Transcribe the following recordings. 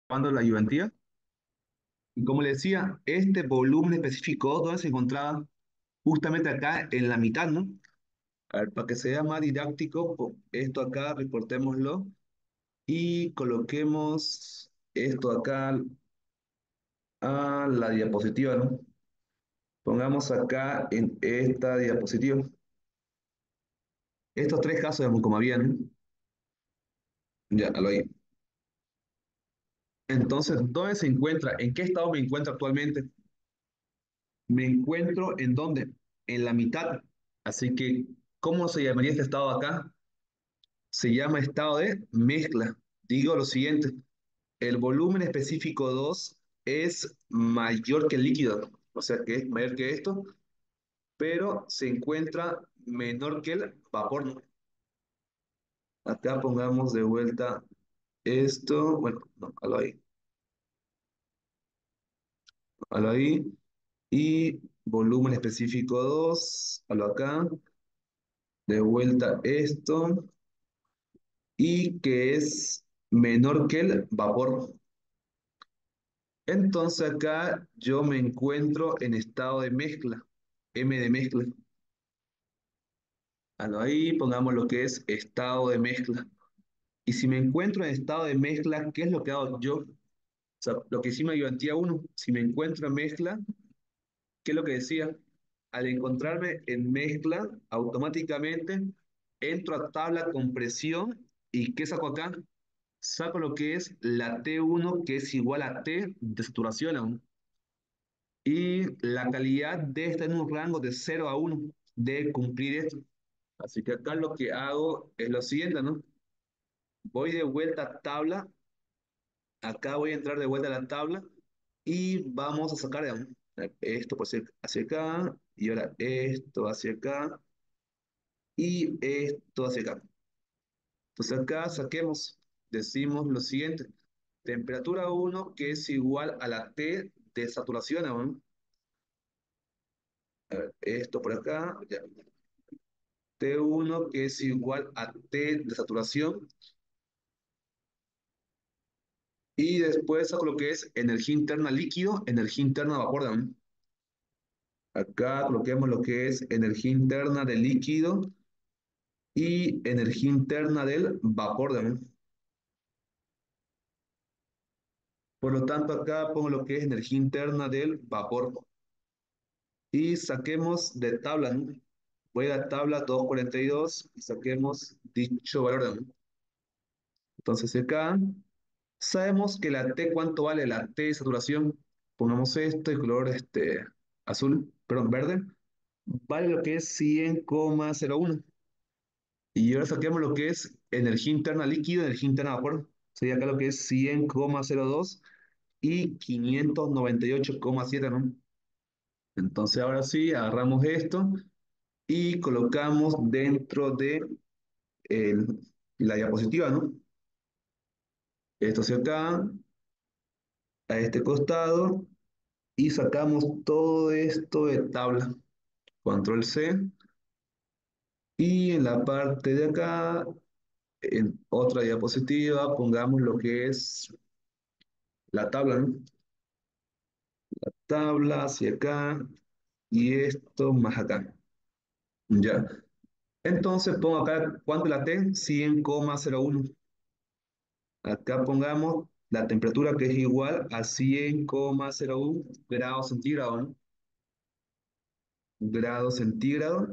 Cuando la ayudantía. Y como le decía, este volumen específico, ¿dónde se encontraba? Justamente acá en la mitad, ¿no? A ver, para que sea más didáctico, esto acá, reportémoslo y coloquemos esto acá a la diapositiva, ¿no? Pongamos acá en esta diapositiva. Estos tres casos, digamos, como habían, ¿no? Ya, lo ahí. Entonces, ¿dónde se encuentra? ¿En qué estado me encuentro actualmente? Me encuentro en dónde? En la mitad. Así que, ¿cómo se llamaría este estado acá? Se llama estado de mezcla. Digo lo siguiente, el volumen específico 2 es mayor que el líquido, o sea que es mayor que esto, pero se encuentra menor que el vapor, ¿no? Acá pongamos de vuelta esto, bueno, no,alo ahí, y volumen específico 2 halo acá, de vuelta esto, y que es menor que el vapor. Entonces acá yo me encuentro en estado de mezcla, M de mezcla. Ahí pongamos lo que es estado de mezcla. Y si me encuentro en estado de mezcla, ¿qué es lo que hago yo? O sea, lo que hicimos yo antía uno, si me encuentro en mezcla, ¿qué es lo que decía? Al encontrarme en mezcla, automáticamente entro a tabla compresión y ¿qué saco acá? Saco lo que es la T1, que es igual a T de saturación aún. Y la calidad de esta en un rango de 0 a 1 de cumplir esto. Así que acá lo que hago es lo siguiente, ¿no? Voy de vuelta a tabla, acá voy a entrar de vuelta a la tabla y vamos a sacar digamos, esto por hacia acá y ahora esto hacia acá y esto hacia acá. Entonces acá saquemos, decimos lo siguiente, temperatura 1 que es igual a la T de saturación, ¿no? A ver, esto por acá, ya. T1 que es igual a T de saturación y después saco lo que es energía interna líquido, energía interna vapor también. Acá coloquemos lo que es energía interna del líquido y energía interna del vapor también. Por lo tanto, acá pongo lo que es energía interna del vapor y saquemos de tabla, ¿no? Voy a la tabla 242 y saquemos dicho valor también. Entonces acá sabemos que la T, ¿cuánto vale la T de saturación? Pongamos esto y color azul, perdón, verde. Vale lo que es 100,01. Y ahora saquemos lo que es energía interna líquido, energía interna vapor. Sería acá lo que es 100,02 y 598,7, ¿no? Entonces ahora sí, agarramos esto y colocamos dentro de el- la diapositiva, ¿no? Esto hacia acá, a este costado, y sacamos todo esto de tabla. Control C. Y en la parte de acá, en otra diapositiva, pongamos lo que es la tabla, ¿no? Tabla hacia acá y esto más acá. Ya. Entonces pongo acá, ¿cuánto es la T? 100,01. Acá pongamos la temperatura que es igual a 100,01 grados centígrados, ¿no? Grados centígrados.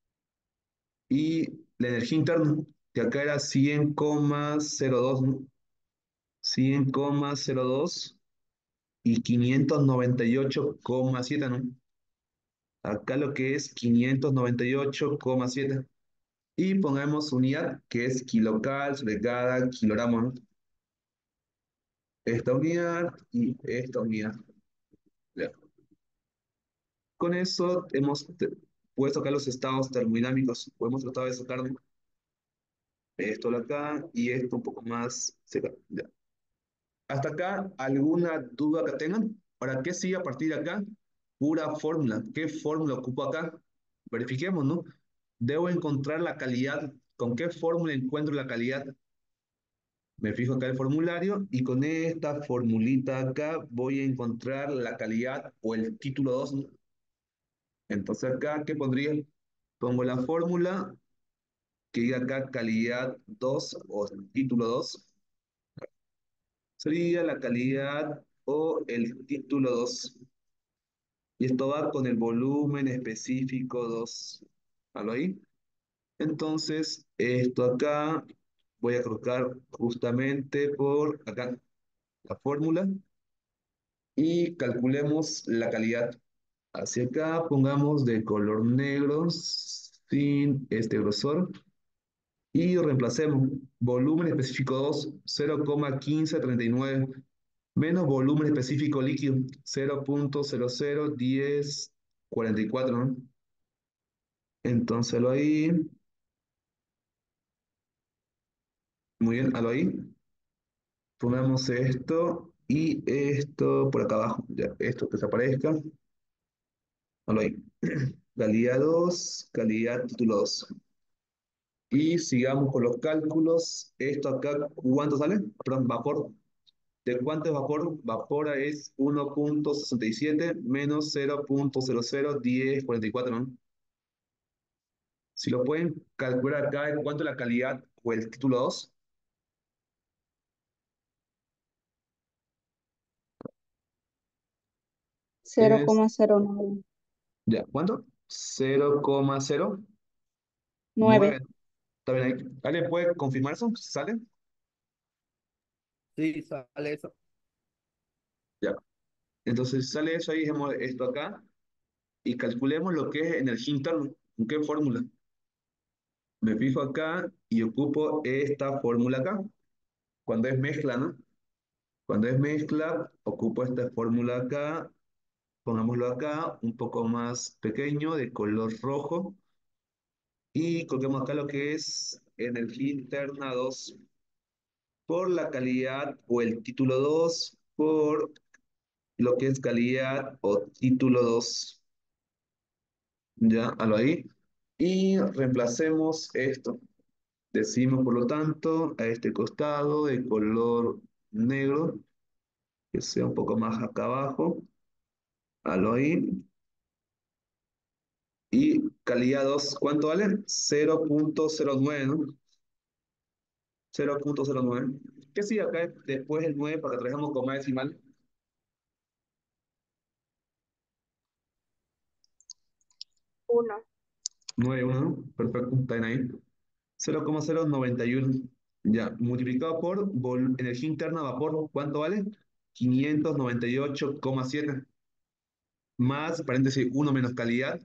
Y la energía interna, que acá era 100,02, ¿no? 100,02 y 598,7, ¿no? Acá lo que es 598,7. Y pongamos unidad, que es kilocal sobre cada kilogramo, ¿no? Esta unidad y esta unidad. Ya. Con eso hemos puesto acá los estados termodinámicos. Podemos tratar de sacar esto de acá y esto un poco más cerca. Ya. Hasta acá, ¿alguna duda que tengan? Ahora, ¿qué sigue a partir de acá? Pura fórmula. ¿Qué fórmula ocupo acá? Verifiquemos, ¿no? Debo encontrar la calidad. ¿Con qué fórmula encuentro la calidad? Me fijo acá el formulario y con esta formulita acá voy a encontrar la calidad o el título 2. Entonces acá, ¿qué pondría? Pongo la fórmula que diga acá calidad 2 o título 2. Sería la calidad o el título 2. Y esto va con el volumen específico 2. ¿Vale ahí? Entonces, esto acá voy a colocar justamente por acá la fórmula y calculemos la calidad. Hacia acá pongamos de color negro sin este grosor y reemplacemos volumen específico 2, 0,1539 menos volumen específico líquido, 0,001044, ¿no? Entonces, lo ahí, muy bien, lo ahí, ponemos esto y esto por acá abajo, ya, esto que desaparezca, lo ahí. Calidad 2, calidad título 2. Y sigamos con los cálculos. Esto acá, ¿cuánto sale? Perdón, vapor. ¿De cuánto es vapor? Vapora es 1,67 menos 0,001044, ¿no? Si lo pueden calcular acá, ¿en cuánto es la calidad o el título 2? Es, 0,09. ya, ¿cuánto? 0,09. 9. ¿Está bien ahí? ¿Alguien puede confirmar eso? ¿Sale? Sí, sale eso. Ya. Entonces sale eso ahí, dejemos esto acá y calculemos lo que es energía interna. ¿Con qué fórmula? Me fijo acá y ocupo esta fórmula acá. Cuando es mezcla, ¿no? Cuando es mezcla, ocupo esta fórmula acá. Pongámoslo acá, un poco más pequeño, de color rojo. Y coloquemos acá lo que es energía interna 2 por la calidad o el título 2 por lo que es calidad o título 2. Ya, halo ahí. Y reemplacemos esto. Decimos, por lo tanto, a este costado de color negro, que sea un poco más acá abajo, halo ahí. Y calidad 2, ¿cuánto vale? 0,09, ¿no? 0,09. ¿Qué sigue acá después del 9 para que trabajemos con más decimal? 1. 9, 1, ¿no? Perfecto, está bien ahí. 0,091. Ya, multiplicado por energía interna vapor, ¿cuánto vale? 598,7. Más, paréntesis, 1 menos calidad,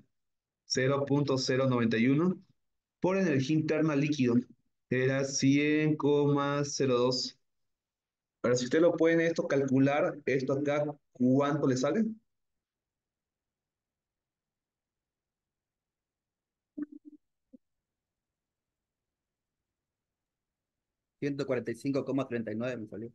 0,091. Por energía interna líquido, era 100,02. Ahora, si usted lo puede esto calcular, esto acá, ¿cuánto le sale? 145,39 me salió.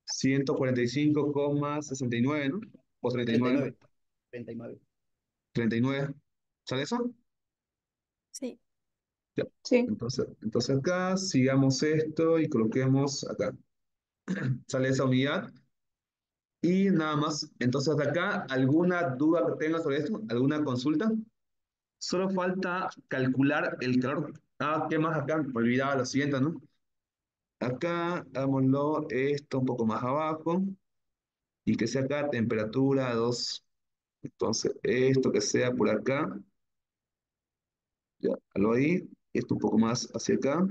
145,69, ¿no? O 39, 39. 39. 39. ¿Sale eso? Sí. Ya. Sí. Entonces acá sigamos esto y coloquemos acá. Sale esa unidad y nada más. Entonces acá, ¿alguna duda que tenga sobre esto? ¿Alguna consulta? Solo falta calcular el calor. Ah, ¿qué más acá? Me olvidaba lo siguiente, ¿no? Acá, hagámoslo esto un poco más abajo y que sea acá temperatura 2. Entonces, esto que sea por acá, ya, lo ahí, esto un poco más hacia acá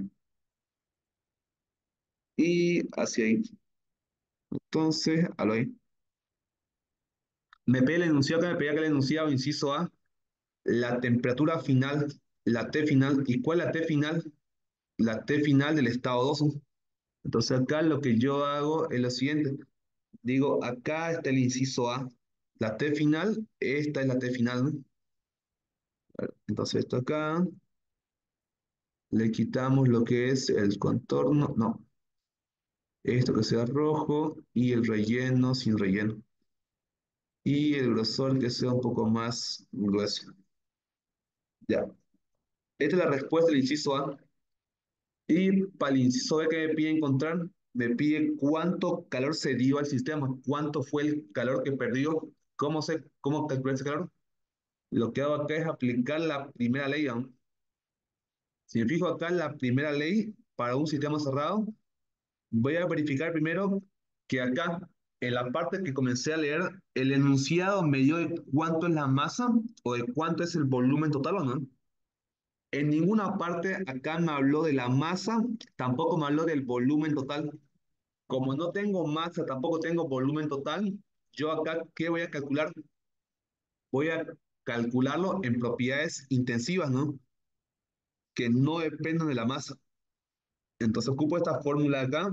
y hacia ahí. Entonces, a lo ahí. Me pega el enunciado que me pega el enunciado, inciso A, la temperatura final, la T final. ¿Y cuál es la T final? La T final del estado 2. Entonces acá lo que yo hago es lo siguiente. Digo, acá está el inciso A. La T final, esta es la T final, ¿no? Entonces esto acá, le quitamos lo que es el contorno, no, esto que sea rojo y el relleno sin relleno. Y el grosor que sea un poco más grueso. Ya. Esta es la respuesta del inciso A. Y para el inciso B, ¿qué me pide encontrar? me pide cuánto calor se dio al sistema, cuánto fue el calor que perdió, cómo calcular ese calor. Lo que hago acá es aplicar la primera ley, ¿no? Si me fijo acá en la primera ley para un sistema cerrado, voy a verificar primero que acá, en la parte que comencé a leer, el enunciado me dio de cuánto es la masa o de cuánto es el volumen total, ¿o no? En ninguna parte acá me habló de la masa, tampoco me habló del volumen total. Como no tengo masa, tampoco tengo volumen total, yo acá, ¿qué voy a calcular? Voy a calcularlo en propiedades intensivas, ¿no? Que no dependen de la masa. Entonces ocupo esta fórmula acá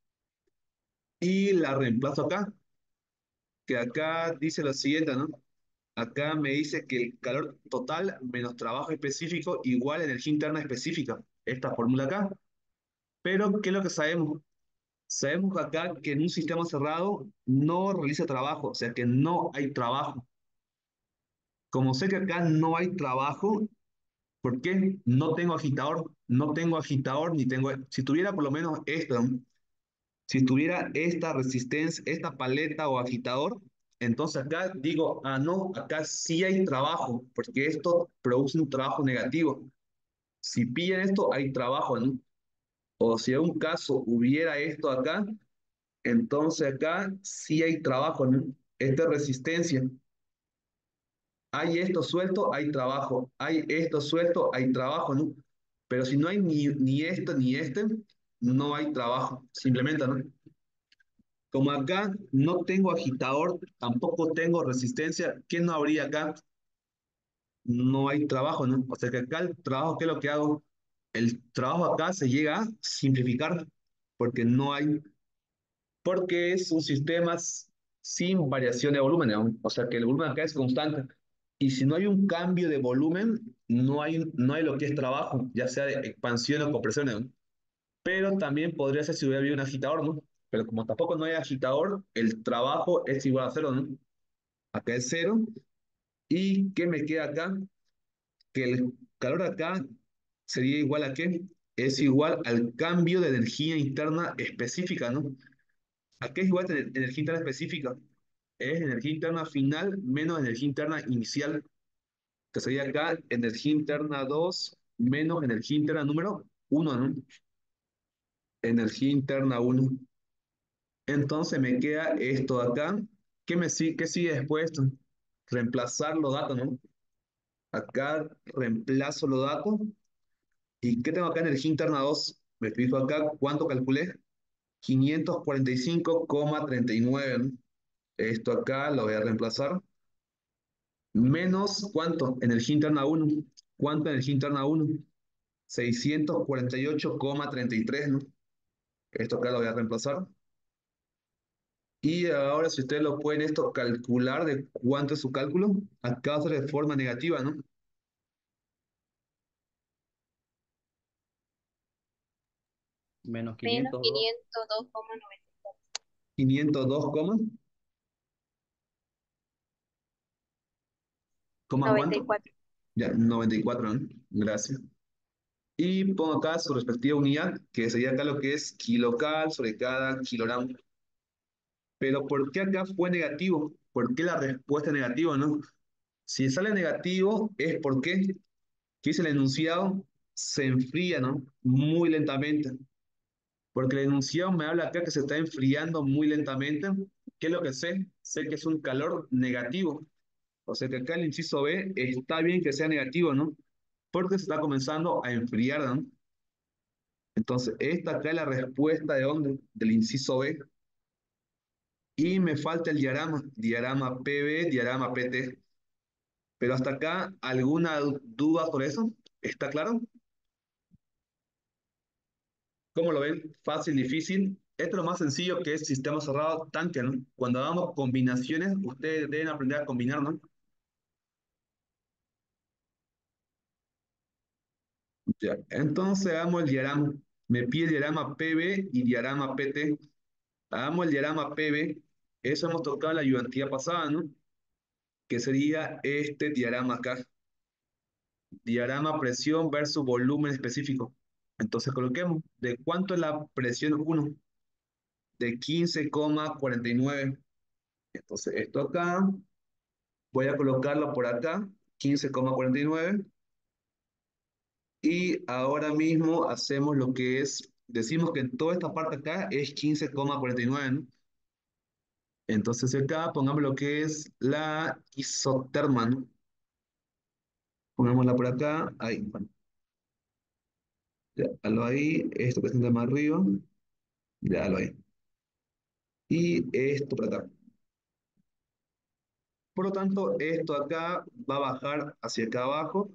y la reemplazo acá, que acá dice lo siguiente, ¿no? Acá me dice que el calor total menos trabajo específico igual a energía interna específica. Esta fórmula acá. Pero, ¿qué es lo que sabemos? Sabemos acá que en un sistema cerrado no realiza trabajo, o sea que no hay trabajo. Como sé que acá no hay trabajo, ¿por qué? No tengo agitador, no tengo agitador ni tengo... Si tuviera por lo menos esto, ¿no? Si tuviera esta resistencia, esta paleta o agitador, entonces acá digo, ah, no, acá sí hay trabajo, porque esto produce un trabajo negativo. Si pillan esto, hay trabajo, ¿no? O si en un caso hubiera esto acá, entonces acá sí hay trabajo, ¿no? Esta es resistencia. Hay esto suelto, hay trabajo. Hay esto suelto, hay trabajo, ¿no? Pero si no hay ni esto ni este, no hay trabajo. Simplemente, ¿no? Como acá no tengo agitador, tampoco tengo resistencia, ¿qué no habría acá? No hay trabajo, ¿no? O sea que acá el trabajo, ¿qué es lo que hago? El trabajo acá se llega a simplificar porque no hay, porque es un sistema sin variación de volumen, ¿no? O sea que el volumen acá es constante. Y si no hay un cambio de volumen, no hay lo que es trabajo, ya sea de expansión o compresión, ¿no? Pero también podría ser si hubiera habido un agitador, ¿no? Pero como tampoco no hay agitador, el trabajo es igual a cero, ¿no? Acá es cero. ¿Y qué me queda acá? Que el calor acá sería igual a qué? Es igual al cambio de energía interna específica, ¿no? ¿A qué es igual a energía interna específica? Es energía interna final menos energía interna inicial, que sería acá energía interna 2 menos energía interna número uno, ¿no? Energía interna uno. Entonces me queda esto de acá. ¿Qué sigue después de esto? Reemplazar los datos, ¿no? Acá reemplazo los datos. ¿Y qué tengo acá? Energía interna 2. Me fijo acá, ¿cuánto calculé? 545,39, ¿no? Esto acá lo voy a reemplazar. Menos, ¿cuánto? Energía interna uno. ¿Cuánto energía interna uno? 648,33, ¿no? Esto acá lo voy a reemplazar. Y ahora, si ustedes lo pueden esto calcular de cuánto es su cálculo, acá va a ser de forma negativa, ¿no? Menos Menos 502. 502,94. 502, ¿coma Noventa y cuánto? cuatro. Ya, 94, ¿no? Gracias. Y pongo acá su respectiva unidad, que sería acá lo que es kilocal sobre cada kilogramo. Pero ¿por qué acá fue negativo? ¿Por qué la respuesta es negativa, no? Si sale negativo es porque, ¿qué dice el enunciado? Se enfría, ¿no? Muy lentamente. Porque el enunciado me habla acá que se está enfriando muy lentamente. ¿Qué es lo que sé? Sé que es un calor negativo. O sea que acá el inciso B está bien que sea negativo, ¿no? Porque se está comenzando a enfriar, ¿no? Entonces, esta acá es la respuesta de dónde? Del inciso B. Y me falta el diagrama, diagrama PB, diagrama PT. Pero hasta acá, ¿alguna duda sobre eso? ¿Está claro? ¿Cómo lo ven? Fácil, difícil. Esto es lo más sencillo que es sistema cerrado tanque, ¿no? Cuando hagamos combinaciones, ustedes deben aprender a combinar, ¿no? Ya. Entonces hagamos el diagrama. Me pide el diagrama PB y diagrama PT. Hagamos el diagrama PB. Eso hemos tocado en la ayudantía pasada, ¿no? Que sería este diagrama acá. Diagrama presión versus volumen específico. Entonces coloquemos, ¿de cuánto es la presión uno? de 15,49. Entonces, esto acá, voy a colocarlo por acá, 15,49. Y ahora mismo hacemos lo que es, decimos que en toda esta parte acá es 15,49, ¿no? Entonces acá pongamos lo que es la isoterma, ¿no? Pongámosla por acá, ahí, bueno, ya, halo ahí, esto que está más arriba, ya halo ahí. Y esto por acá. Por lo tanto, esto acá va a bajar hacia acá abajo,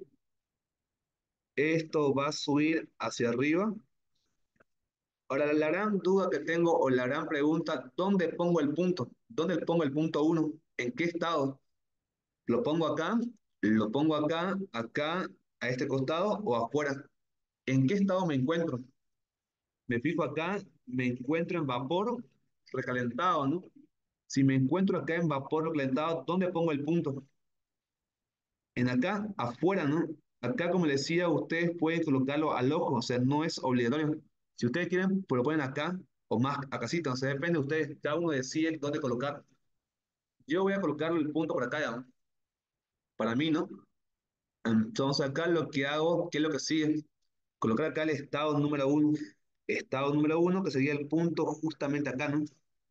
esto va a subir hacia arriba. Ahora, la gran duda que tengo o la gran pregunta, ¿dónde pongo el punto? ¿Dónde pongo el punto uno? ¿En qué estado? ¿Lo pongo acá? ¿Lo pongo acá, acá, a este costado o afuera? ¿En qué estado me encuentro? Me fijo acá, me encuentro en vapor recalentado, ¿no? Si me encuentro acá en vapor recalentado, ¿dónde pongo el punto? En acá, afuera, ¿no? Acá, como les decía, ustedes pueden colocarlo al ojo, o sea, no es obligatorio. Si ustedes quieren, pues lo ponen acá o más acá, o sea, depende de ustedes, cada uno decide dónde colocar. Yo voy a colocarle el punto por acá, ya, ¿no? Para mí, ¿no? Entonces acá lo que hago, ¿qué es lo que sigue? Colocar acá el estado número uno. Estado número uno, que sería el punto justamente acá, ¿no?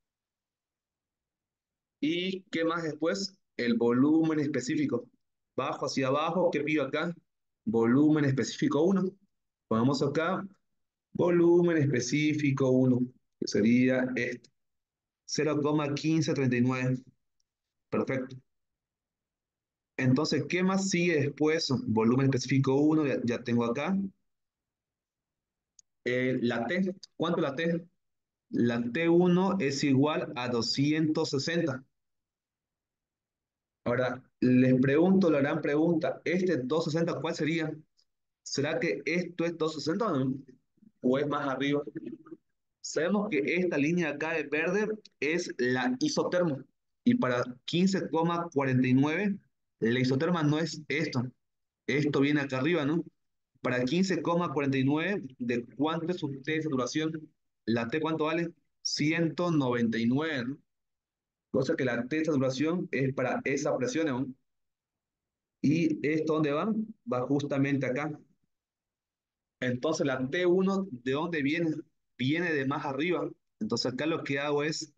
¿Y qué más después? El volumen específico. Bajo hacia abajo, ¿qué pido acá? Volumen específico uno. Pongamos acá, volumen específico uno, que sería este, 0,1539. Perfecto. Entonces, ¿qué más sigue después? Volumen específico uno, ya tengo acá. La T, ¿cuánto es la T? La T1 es igual a 260. Ahora, les pregunto la gran pregunta, ¿este 260 cuál sería? ¿Será que esto es 260 o no? ¿O es más arriba? Sabemos que esta línea acá de verde es la isotermo. Y para 15,49, la isoterma no es esto. Esto viene acá arriba, ¿no? Para 15,49, ¿de cuánto es su T de saturación? ¿La T cuánto vale? 199, ¿no? Cosa que la T de saturación es para esa presión, ¿no? ¿Y esto dónde va? Va justamente acá. Entonces la T1, ¿de dónde viene? Viene de más arriba. Entonces acá lo que hago es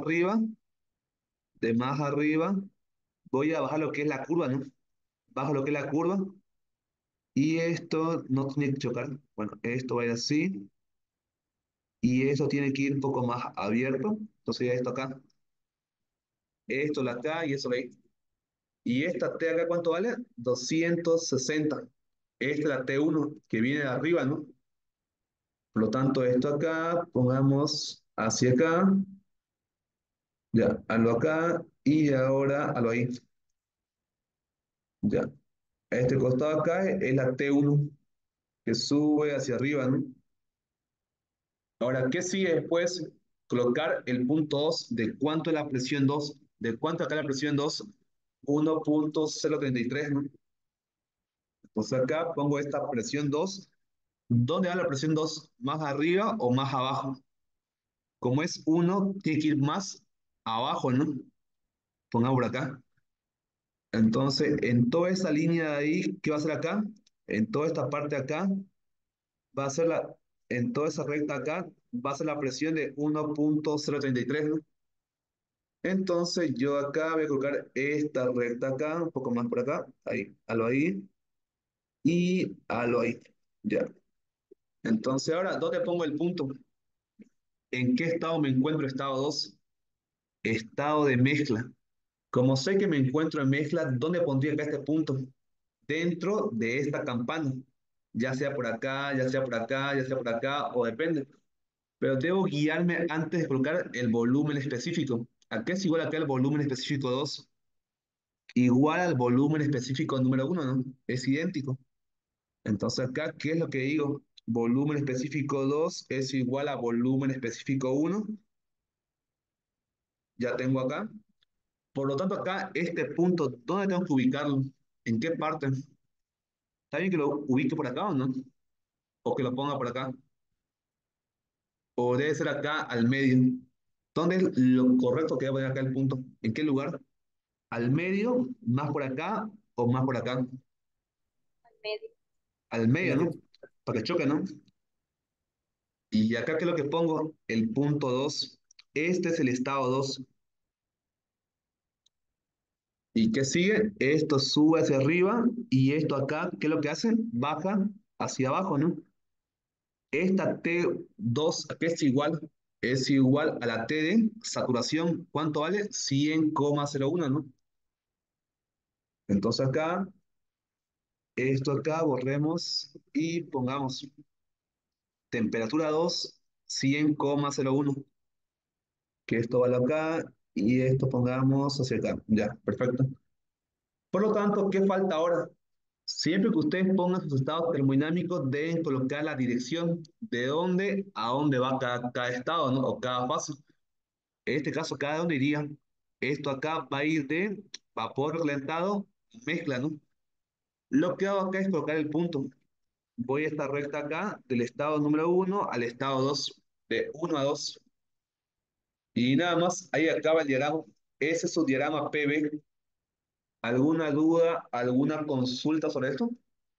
de más arriba, voy a bajar lo que es la curva, ¿no? Bajo lo que es la curva y esto no tiene que chocar. Bueno, esto va a ir así y esto tiene que ir un poco más abierto. Entonces ya esto acá, esto la acá y eso ahí. Y esta T acá, ¿cuánto vale? 260. Esta es la T1 que viene de arriba, ¿no? Por lo tanto, esto acá, pongamos hacia acá, ya, hazlo acá y ahora hazlo ahí. Ya. Este costado acá es la T1 que sube hacia arriba, ¿no? Ahora, ¿qué sigue después? Colocar el punto 2 de cuánto es la presión 2. ¿De cuánto acá la presión 2? 1,033, ¿no? Entonces acá pongo esta presión 2. ¿Dónde va la presión 2? ¿Más arriba o más abajo? Como es uno, tiene que ir más abajo, ¿no? Pongamos por acá. Entonces, en toda esa línea de ahí, ¿qué va a hacer acá? En toda esta parte acá, va a ser en toda esa recta acá, va a ser la presión de 1,033, ¿no? Entonces, yo acá voy a colocar esta recta acá, un poco más por acá, ahí, halo ahí, y halo ahí, ya. Entonces, ahora, ¿dónde pongo el punto? ¿En qué estado me encuentro? Estado 2, estado de mezcla. Como sé que me encuentro en mezcla, ¿dónde pondría acá este punto? Dentro de esta campana, ya sea por acá, ya sea por acá, ya sea por acá, o depende. Pero debo guiarme antes de colocar el volumen específico. ¿A qué es igual acá el volumen específico 2? Igual al volumen específico número uno, ¿no? Es idéntico. Entonces acá, ¿qué es lo que digo? Volumen específico 2 es igual a volumen específico uno. Ya tengo acá. Por lo tanto, acá, este punto, ¿dónde tengo que ubicarlo? ¿En qué parte? ¿Está bien que lo ubique por acá o no? ¿O que lo ponga por acá? ¿O debe ser acá al medio? ¿Dónde es lo correcto que voy a poner acá el punto? ¿En qué lugar? ¿Al medio, más por acá o más por acá? al medio. Al medio, ¿no? Medio. Para que choque, ¿no? Y acá, ¿qué es lo que pongo? El punto 2. Este es el estado 2. ¿Y qué sigue? Esto sube hacia arriba y esto acá, ¿qué es lo que hace? Baja hacia abajo, ¿no? Esta T2 ¿a qué es igual a la T de saturación. ¿Cuánto vale? 100,01, ¿no? Entonces acá, esto acá, borremos y pongamos temperatura 2, 100,01. Que esto vale acá y esto pongamos hacia acá. Ya, perfecto. Por lo tanto, ¿qué falta ahora? Siempre que ustedes pongan sus estados termodinámicos, deben colocar la dirección de dónde a dónde va cada estado, ¿no? O cada fase. En este caso, ¿cada dónde iría? Esto acá va a ir de vapor calentado, mezcla, ¿no? Lo que hago acá es colocar el punto. Voy a esta recta acá, del estado número 1 al estado 2, de 1 a 2. Y nada más, ahí acaba el diagrama. Ese es su diagrama PB. ¿Alguna duda, alguna consulta sobre esto?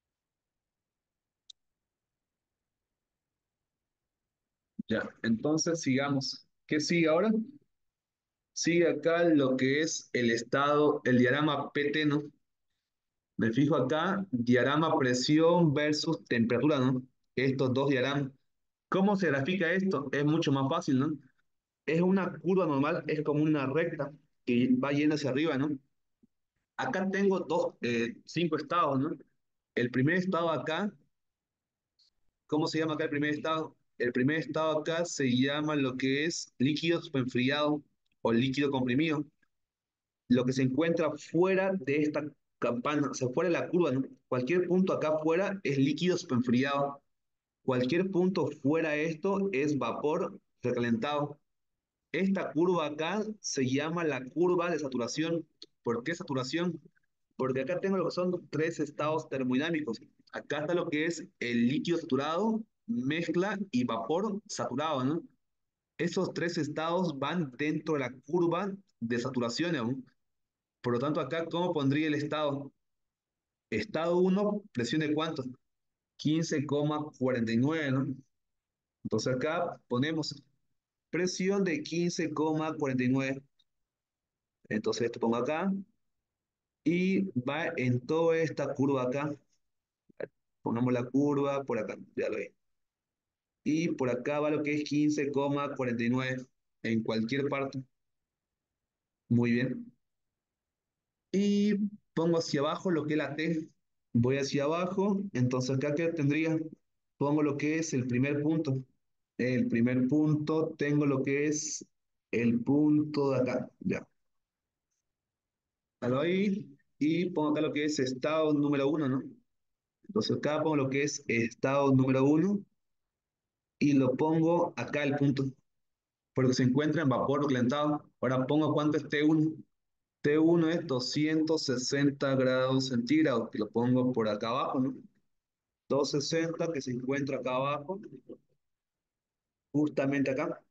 Ya, entonces sigamos. ¿Qué sigue ahora? Sigue acá lo que es el estado, el diagrama PT, ¿no? Me fijo acá, diagrama presión versus temperatura, ¿no? Estos dos diagramas. ¿Cómo se grafica esto? Es mucho más fácil, ¿no? Es una curva normal, es como una recta que va yendo hacia arriba, ¿no? Acá tengo cinco estados, ¿no? El primer estado acá, ¿cómo se llama acá el primer estado? El primer estado acá se llama lo que es líquido enfriado o líquido comprimido. Lo que se encuentra fuera de esta campana, o sea, fuera de la curva, ¿no? Cualquier punto acá afuera es líquido enfriado. Cualquier punto fuera de esto es vapor recalentado. Esta curva acá se llama la curva de saturación. ¿Por qué saturación? Porque acá tengo lo que son tres estados termodinámicos. Acá está lo que es el líquido saturado, mezcla y vapor saturado, ¿no? Esos tres estados van dentro de la curva de saturación aún. Por lo tanto, acá, ¿cómo pondría el estado? Estado uno, presión de cuánto? 15,49, ¿no? Entonces acá ponemos presión de 15,49. Entonces esto pongo acá y va en toda esta curva acá. Pongamos la curva por acá, ya lo ve. Y por acá va lo que es 15,49 en cualquier parte. Muy bien. Y pongo hacia abajo lo que es la T. Voy hacia abajo, entonces acá ¿qué tendría? Pongo lo que es el primer punto. El primer punto tengo lo que es el punto de acá. Ya. Lo ahí. Y pongo acá lo que es estado número uno, ¿no? Entonces acá pongo lo que es estado número uno y lo pongo acá el punto, porque se encuentra en vapor calentado. Ahora pongo cuánto es T1. T1 es 260 grados centígrados, que lo pongo por acá abajo, ¿no? 260 que se encuentra acá abajo, justamente acá.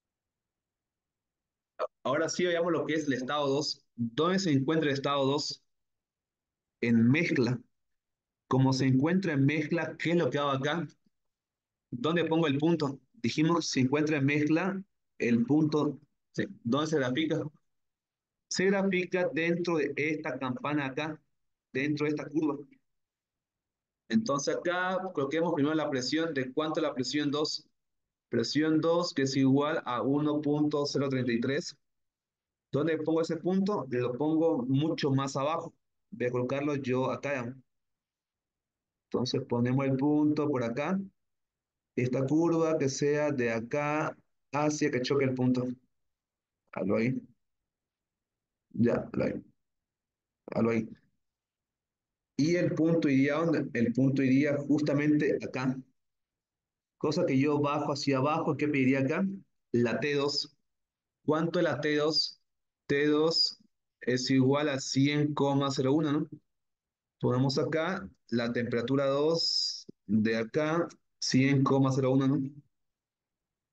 Ahora sí veamos lo que es el estado 2. ¿Dónde se encuentra el estado 2? En mezcla. Como se encuentra en mezcla, ¿qué es lo que hago acá? ¿Dónde pongo el punto? Dijimos, se encuentra en mezcla, el punto, sí. ¿Dónde se grafica? Se grafica dentro de esta campana acá, dentro de esta curva. Entonces acá coloquemos primero la presión. ¿De cuánto es la presión 2? Presión 2 que es igual a 1,033. ¿Dónde pongo ese punto? Lo pongo mucho más abajo. Voy a colocarlo yo acá. Entonces ponemos el punto por acá. Esta curva que sea de acá hacia que choque el punto. Algo ahí. Ya, algo ahí. Algo ahí. Y el punto iría ¿dónde? El punto iría justamente acá. Cosa que yo bajo hacia abajo, ¿qué pediría acá? La T2. ¿Cuánto es la T2? T2 es igual a 100,01, ¿no? Ponemos acá la temperatura 2 de acá, 100,01, ¿no?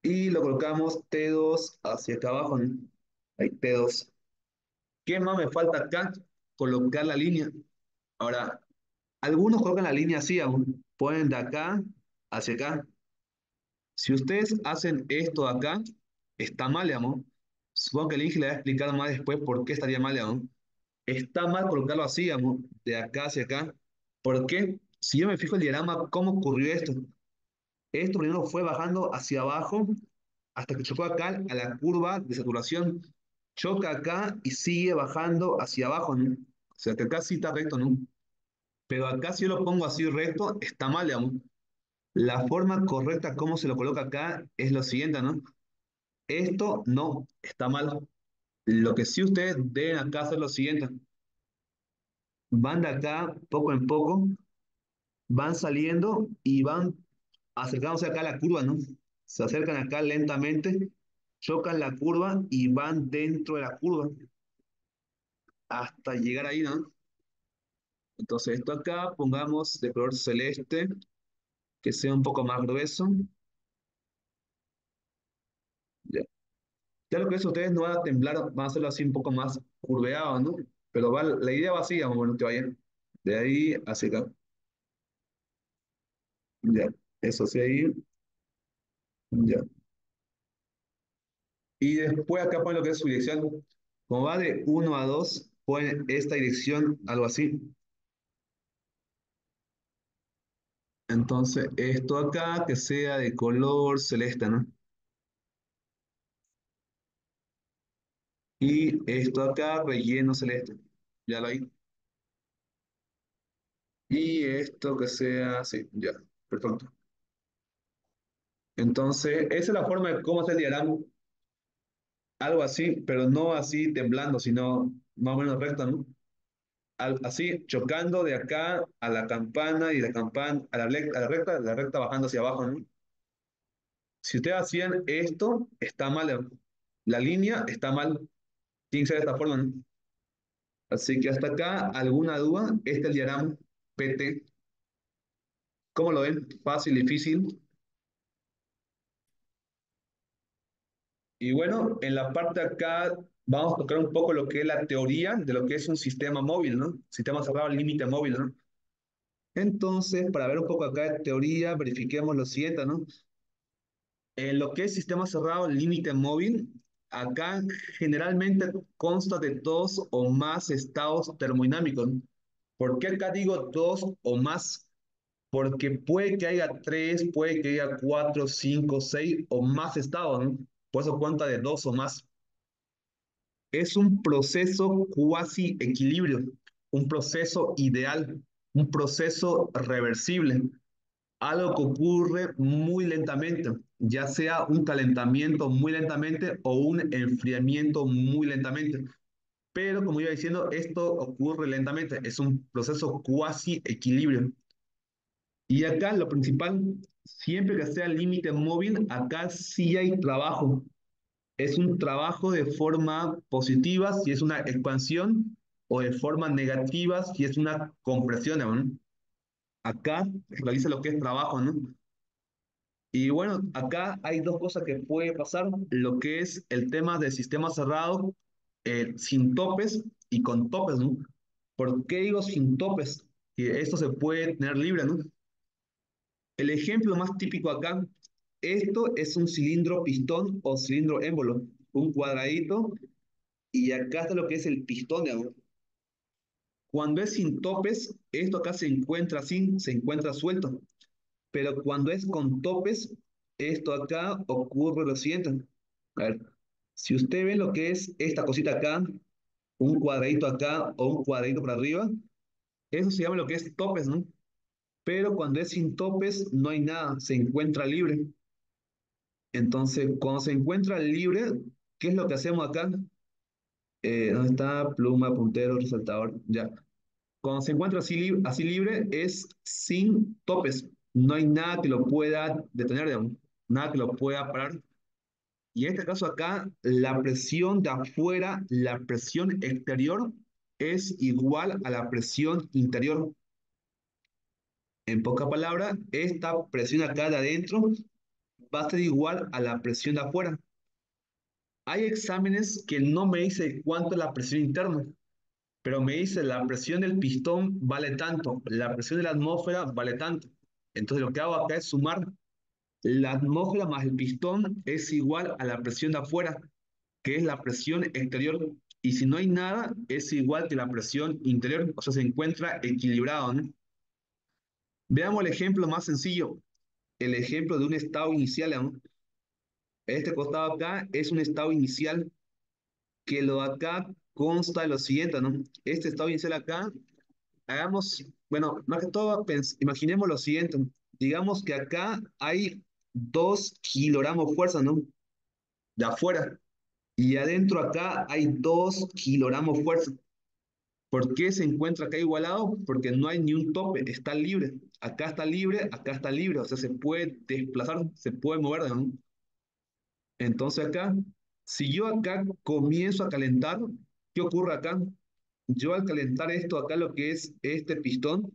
y lo colocamos T2 hacia acá abajo, ¿no? Ahí, T2. ¿Qué más me falta acá? Colocar la línea. Ahora, algunos colocan la línea así aún. Ponen de acá hacia acá. Si ustedes hacen esto de acá, está mal, digamos. Supongo que el Inge le va a explicar más después por qué estaría mal, digamos. Está mal colocarlo así, digamos, de acá hacia acá. ¿Por qué? Si yo me fijo el diagrama, ¿cómo ocurrió esto? Esto primero fue bajando hacia abajo hasta que chocó acá a la curva de saturación. Choca acá y sigue bajando hacia abajo, ¿no? O sea que acá sí está recto, ¿no? Pero acá si yo lo pongo así recto, está mal, digamos. La forma correcta como se lo coloca acá es lo siguiente, ¿no? Esto no, está mal. Lo que sí ustedes deben acá hacer lo siguiente. Van de acá poco en poco, van saliendo y van acercándose acá a la curva, ¿no? Se acercan acá lentamente, chocan la curva y van dentro de la curva hasta llegar ahí, ¿no? Entonces esto acá, pongamos de color celeste, que sea un poco más grueso. Ya. Claro que eso ustedes no van a temblar, van a hacerlo así un poco más curveado, ¿no? Pero va, la idea va así, vamos, bueno, que vayan. De ahí hacia acá. Ya. Eso sí ahí. Ya. Y después acá ponen lo que es su dirección. Como va de 1 a 2 ponen esta dirección, algo así. Entonces, esto acá que sea de color celeste, ¿no? Y esto acá, relleno celeste. Ya lo hay. Y esto que sea, sí, ya. Perfecto. Entonces, esa es la forma de cómo hacer el diagrama. Algo así, pero no así temblando, sino más o menos recta, ¿no? Así, chocando de acá a la campana y la campana a la recta bajando hacia abajo, ¿no? Si ustedes hacían esto, está mal. La línea está mal. Tiene que ser de esta forma, ¿no? Así que hasta acá, ¿alguna duda? Este es el diagrama PT. ¿Cómo lo ven? Fácil, difícil. Y bueno, en la parte de acá vamos a tocar un poco lo que es la teoría de lo que es un sistema móvil, ¿no? Sistema cerrado al límite móvil, ¿no? Entonces, para ver un poco acá de teoría, verifiquemos lo siguiente, ¿no? En lo que es sistema cerrado, límite móvil, acá generalmente consta de dos o más estados termodinámicos. ¿Por qué acá digo dos o más? Porque puede que haya tres, puede que haya cuatro, cinco, seis o más estados, ¿no? Por eso cuenta de dos o más. Es un proceso cuasi equilibrio, un proceso ideal, un proceso reversible, algo que ocurre muy lentamente, ya sea un calentamiento muy lentamente o un enfriamiento muy lentamente. Pero como iba diciendo, esto ocurre lentamente, es un proceso cuasi equilibrio. Y acá lo principal, siempre que sea límite móvil, acá sí hay trabajo. Es un trabajo de forma positiva si es una expansión o de forma negativa si es una compresión, ¿no? Acá realiza lo que es trabajo, ¿no? Y bueno, acá hay dos cosas que puede pasar, lo que es el tema del sistema cerrado sin topes y con topes, ¿no? ¿Por qué digo sin topes? Que esto se puede tener libre, ¿no? El ejemplo más típico acá, esto es un cilindro pistón o cilindro émbolo, un cuadradito, y acá está lo que es el pistón, digamos. Cuando es sin topes, esto acá se encuentra así, se encuentra suelto. Pero cuando es con topes, esto acá ocurre lo siguiente. A ver, si usted ve lo que es esta cosita acá, un cuadradito acá o un cuadradito por arriba, eso se llama lo que es topes, ¿no? Pero cuando es sin topes, no hay nada, se encuentra libre. Entonces, cuando se encuentra libre, ¿qué es lo que hacemos acá? ¿Dónde está? Pluma, puntero, resaltador, ya. Cuando se encuentra así libre, es sin topes. No hay nada que lo pueda detener, digamos, nada que lo pueda parar. Y en este caso acá, la presión de afuera, la presión exterior, es igual a la presión interior. En pocas palabras, esta presión acá de adentro va a ser igual a la presión de afuera. Hay exámenes que no me dice cuánto es la presión interna, pero me dice la presión del pistón vale tanto, la presión de la atmósfera vale tanto. Entonces lo que hago acá es sumar la atmósfera más el pistón es igual a la presión de afuera, que es la presión exterior. Y si no hay nada, es igual que la presión interior, o sea, se encuentra equilibrado, ¿no? Veamos el ejemplo más sencillo, el ejemplo de un estado inicial, ¿no? Este costado acá es un estado inicial que lo de acá consta de lo siguiente, ¿no? Este estado inicial acá, hagamos, bueno, más que todo, imaginemos lo siguiente, ¿no? Digamos que acá hay 2 kilogramos fuerza, ¿no? De afuera. Y adentro acá hay 2 kilogramos fuerza. ¿Por qué se encuentra acá igualado? Porque no hay ni un tope, está libre. Acá está libre, o sea, se puede desplazar, se puede mover, ¿no? Entonces acá, si yo acá comienzo a calentar, ¿qué ocurre acá? Yo al calentar esto acá, lo que es este pistón,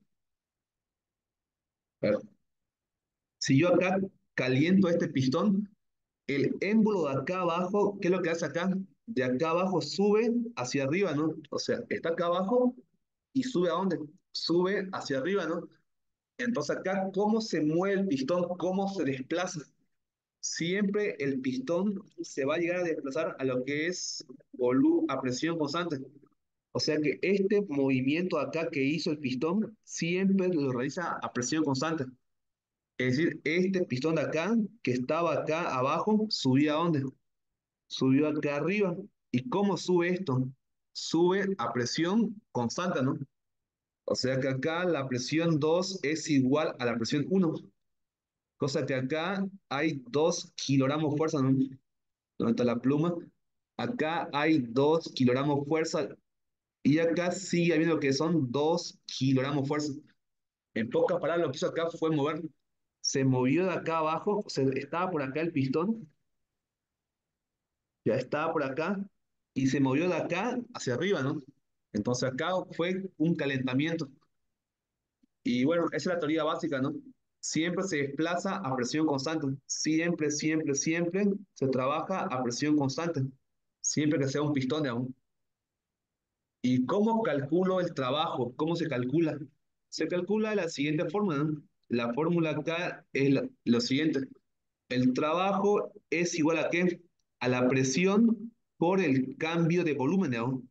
a ver, si yo acá caliento este pistón, el émbolo de acá abajo, ¿qué es lo que hace acá? De acá abajo sube hacia arriba, ¿no? O sea, está acá abajo y sube a dónde? Sube hacia arriba, ¿no? Entonces acá, ¿cómo se mueve el pistón? ¿Cómo se desplaza? Siempre el pistón se va a llegar a desplazar a lo que es a presión constante. O sea que este movimiento acá que hizo el pistón siempre lo realiza a presión constante. Es decir, este pistón de acá, que estaba acá abajo, subía a dónde? Subió acá arriba. ¿Y cómo sube esto? Sube a presión constante, ¿no? O sea que acá la presión 2 es igual a la presión uno. Cosa que acá hay 2 kilogramos fuerza, ¿no? ¿Dónde está la pluma? Acá hay 2 kilogramos fuerza y acá sigue habiendo que son 2 kilogramos fuerza. En pocas palabras, lo que hizo acá fue mover. Se movió de acá abajo, estaba por acá el pistón, ya estaba por acá, y se movió de acá hacia arriba, ¿no? Entonces acá fue un calentamiento. Y bueno, esa es la teoría básica, ¿no? Siempre se desplaza a presión constante. Siempre, siempre, siempre se trabaja a presión constante. Siempre que sea un pistón, digamos. ¿Y cómo calculo el trabajo? ¿Cómo se calcula? Se calcula de la siguiente forma, ¿no? La fórmula acá es lo siguiente. El trabajo es igual a ¿qué? A la presión por el cambio de volumen, ¿no?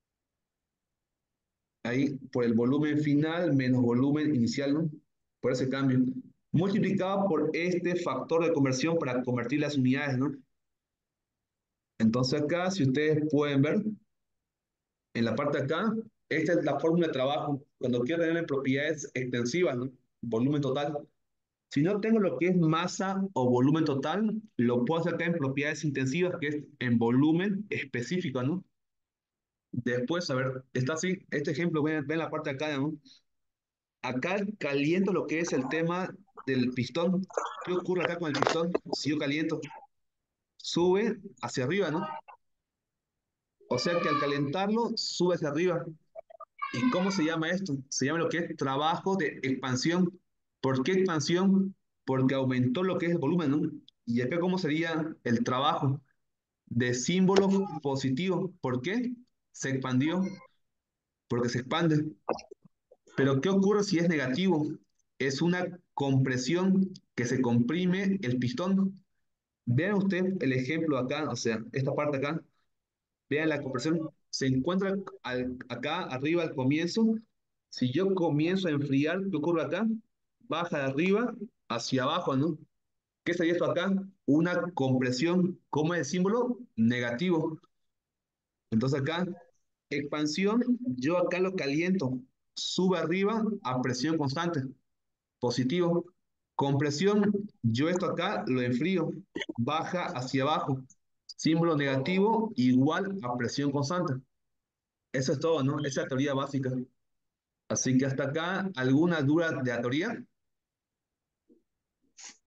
Ahí, por el volumen final menos volumen inicial, ¿no? Por ese cambio. Multiplicado por este factor de conversión para convertir las unidades, ¿no? Entonces acá, si ustedes pueden ver, en la parte de acá, esta es la fórmula de trabajo. Cuando quiero tener propiedades extensivas, ¿no? Volumen total. Si no tengo lo que es masa o volumen total, lo puedo sacar en propiedades intensivas, que es en volumen específico, ¿no? Después, a ver, está así, este ejemplo, ven la parte de acá, ¿no? Acá caliento lo que es el tema del pistón. ¿Qué ocurre acá con el pistón? Si yo caliento, sube hacia arriba, ¿no? O sea que al calentarlo, sube hacia arriba. ¿Y cómo se llama esto? Se llama lo que es trabajo de expansión. ¿Por qué expansión? Porque aumentó lo que es el volumen, ¿no? Y acá, ¿cómo sería el trabajo? De símbolo positivo. ¿Por qué? Se expandió, porque se expande. Pero ¿qué ocurre si es negativo? Es una compresión que se comprime el pistón. Vean usted el ejemplo acá, o sea, esta parte acá. Vean la compresión. Se encuentra acá arriba al comienzo. Si yo comienzo a enfriar, ¿qué ocurre acá? Baja de arriba hacia abajo, ¿no? ¿Qué sería esto acá? Una compresión. ¿Cómo es el símbolo? Negativo. Entonces acá, expansión, yo acá lo caliento. Sube arriba a presión constante. Positivo. Compresión, yo esto acá lo enfrío. Baja hacia abajo. Símbolo negativo igual a presión constante. Eso es todo, ¿no? Esa es la teoría básica. Así que hasta acá, ¿alguna duda de la teoría?